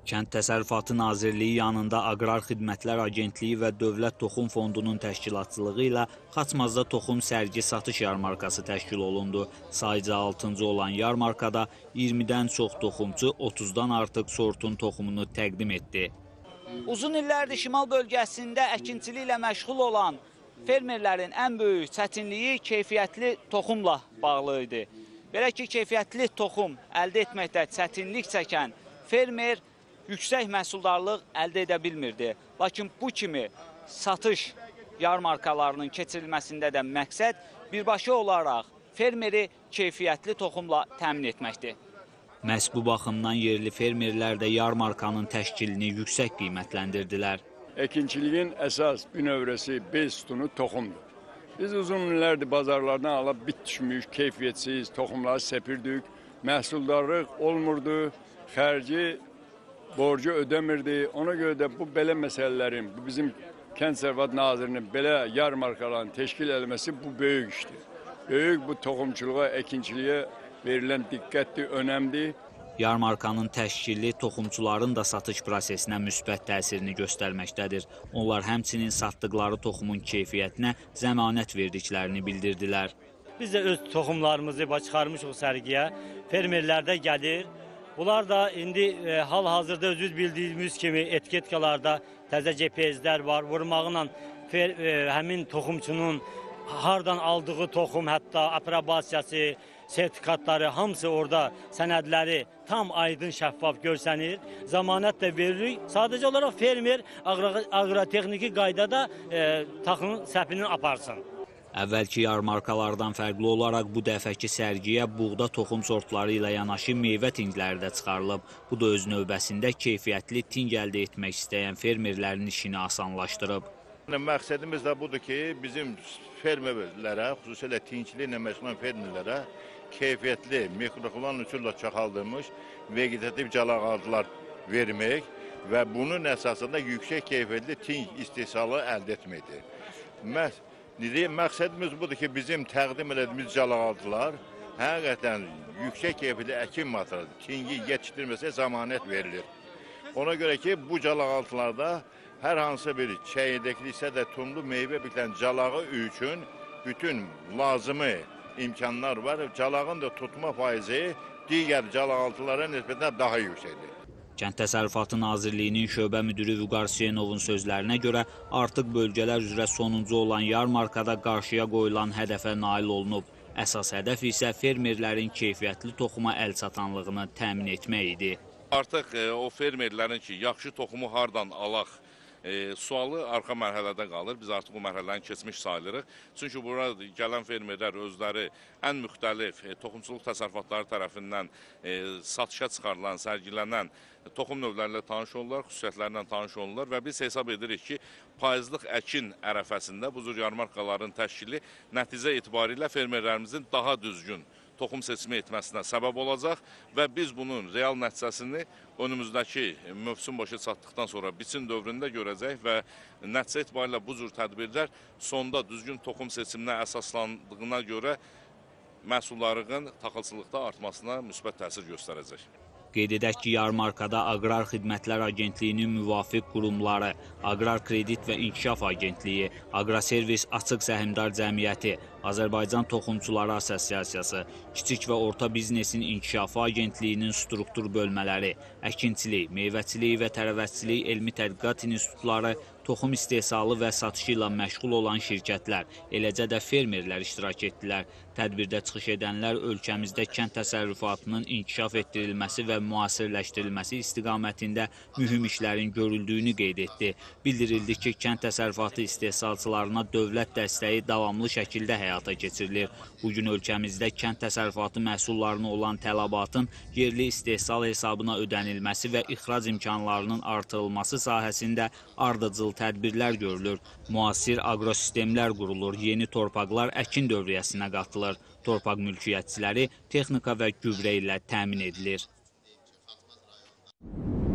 Kənd Təsərrüfatı Nazirliyi yanında Aqrar Xidmətlər Agentliyi və Dövlət Toxum Fondunun təşkilatçılığı ilə Xaçmazda toxum sərgi satış yarmarkası təşkil olundu. Sayca 6-cı olan yarmarkada 20-dən çox toxumçu 30-dan artıq sortun toxumunu təqdim etdi. Uzun illərdir şimal bölgəsində əkinçiliklə məşğul olan fermerlərin ən böyük çətinliyi keyfiyyətli toxumla bağlı idi. Belə ki, keyfiyyətli toxum əldə etməkdə çətinlik çəkən fermer yüksək məhsuldarlıq əldə edə bilmirdi. Lakin bu kimi satış yarmarkalarının keçirilməsində də məqsəd birbaşa olaraq fermeri keyfiyyətli toxumla təmin etməkdir. Məhz bu baxımdan yerli fermerlər də yarmarkanın təşkilini yüksək qiymətləndirdilər. Əkinçiliyin əsas bünövrəsi, bez sütunu toxumdur. Biz uzun illərdir bazarlardan alıb bit düşmüş, keyfiyyətsiz toxumları səpirdik. Məhsuldarlıq olmurdu, xərci borcu ödəmirdi. Ona görə də bu belə məsələlərin, bu bizim Kənd Təsərrüfatı Nazirinin belə yarmarkalarını təşkil etməsi bu böyük işdir. Böyük bu toxumçuluğa, əkinçiliyə verilən diqqətdir, önəmdir. Yarmarkanın təşkili toxumçuların da satış prosesinə müsbət təsirini göstərməkdədir. Onlar həmçinin satdıqları toxumun keyfiyyətinə zəmanət verdiklərini bildirdilər. Biz də öz toxumlarımızı çıxarmışıq sərgiyə. Fermerlər də gəlir. Bunlar da indi hal-hazırda özünüz bildiyimiz kimi etiketkalarda təzə GPS-lər var. Vurmağıyla həmin toxumçunun hardan aldığı toxum, hətta aprobasiyası, sertifikatları, hamısı orada sənədləri tam aydın, şəffaf görsənir. Zəmanət də veririk. Sadəcə olaraq fermer aqrotexniki qaydada taxılın səpini aparsın. Əvvəlki yarmarkalardan fərqli olaraq bu dəfəki sərgiyə buğda toxum sortları ilə yanaşı meyvə tingləri də çıxarılıb. Bu da öz növbəsində keyfiyyətli ting əldə etmək istəyən fermerlərin işini asanlaşdırıb. Məqsədimiz də budur ki, bizim fermerlərə, xüsusilə tingçiliklə məşğul olan fermerlərə keyfiyyətli, mikroxlon üsulla çaxaldılmış vegetativ calağaclar vermək və bunun əsasında yüksək keyfiyyətli ting istehsalı əldə etməkdir. Məqsədimiz budur ki, bizim təqdim edildiyimiz calağaclar həqiqətən yüksək keyfiyyətli əkin materialı, tingi yetişdirməsə zəmanət verilir. Ona görə ki, bu calağaclarda hər hansı bir çəyirdəkliksə də tumlu meyvə bitlən calağı üçün bütün lazımi imkanlar var. Calağın da tutma faizi digər calağaltılara nisbətən daha yüksəkdir. Kənd Təsərrüfatı Nazirliyinin şöbə müdürü Vüqar Hüseynovun sözlərinə görə artıq bölgələr üzrə sonuncu olan yarmarkada qarşıya qoyulan hədəfə nail olunub. Əsas hədəf isə fermerlərin keyfiyyətli toxuma əl çatanlığını təmin etmək idi. Artıq o fermerlərin ki, yaxşı toxumu hardan alaq sualı arxa mərhələdə qalır. Biz artıq bu mərhələni keçmiş sayılırıq. Çünki burada gələn fermerlər özləri ən müxtəlif toxumçuluq təsərrüfatları tərəfindən satışa çıxarılan, sərgilənən toxum növləri ilə tanış olurlar, xüsusiyyətlərlə tanış olurlar və biz hesab edirik ki, payızlıq əkin ərəfəsində bu cür yarmarkaların təşkili nəticə etibarilə fermerlərimizin daha düzgün toxum seçimi etməsinə səbəb olacaq və biz bunun real nəticəsini önümüzdəki mövsüm başı çatdıqdan sonra biçin dövründə görəcək və nəticə etibarilə bu cür tədbirlər sonda düzgün toxum seçiminə əsaslandığına görə məhsuldarlığın taxılçılıqda artmasına müsbət təsir göstərəcək. Qeyd edək ki, yarmarkada Aqrar Xidmətlər Agentliyinin müvafiq qurumları, Aqrar Kredit və İnkişaf Agentliyi, Aqroservis Açıq Səhmdar Cəmiyyəti, Azərbaycan Toxumçuları Assosiasiyası, Kiçik və Orta Biznesin İnkişafı Agentliyinin struktur bölmələri, əkinçilik, meyvəçilik və tərəvəzçilik elmi tədqiqat institutları, toxum istehsalı və satışı ilə məşğul olan şirkətlər, eləcə də fermerlər iştirak etdilər. Tədbirdə çıxış edənlər ölkəmizdə kənd təsərrüfatının inkişaf etdirilməsi və müasirləşdirilməsi istiqamətində mühüm işlərin görüldüyünü qeyd etdi. Bildirildi ki, kənd təsərrüfatı istehsalçılarına dövlət dəstəyi davamlı şəkildə həyata keçirilir. Bugün ölkəmizdə kənd təsərrüfatı məhsullarına olan tələbatın yerli istehsal hesabına ödənilməsi və ixrac imkanlarının artırılması sahəsində ardıcıl tədbirlər görülür. Müasir aqrosistemlər qurulur, yeni torpaqlar əkin dövriyyəsinə qatılır. Torpaq mülkiyyətçiləri texnika və gübrə ilə təmin edilir.